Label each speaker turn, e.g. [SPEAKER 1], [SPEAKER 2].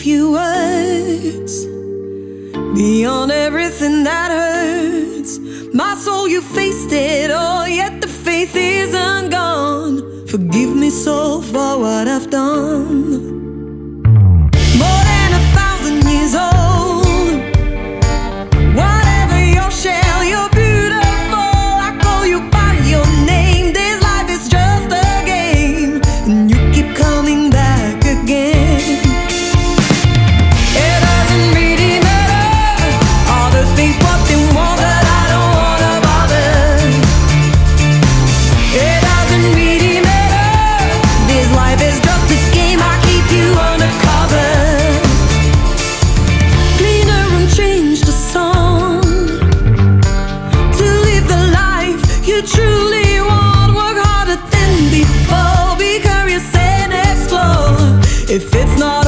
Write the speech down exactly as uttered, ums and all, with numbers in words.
[SPEAKER 1] few words. Beyond everything that hurts, my soul, you faced it all, yet the faith isn't gone. Forgive me so for what I've done. More than a thousand years old, whatever your shell, you're beautiful. I call you by your name. This life is just a game, and you keep coming back again. It doesn't really matter, others think what they want, but I don't wanna bother. It doesn't really matter, this life is just a game, I keep you undercover. Cleaner and change the song to live the life you truly want. Work harder than before, be curious and explore. If it's not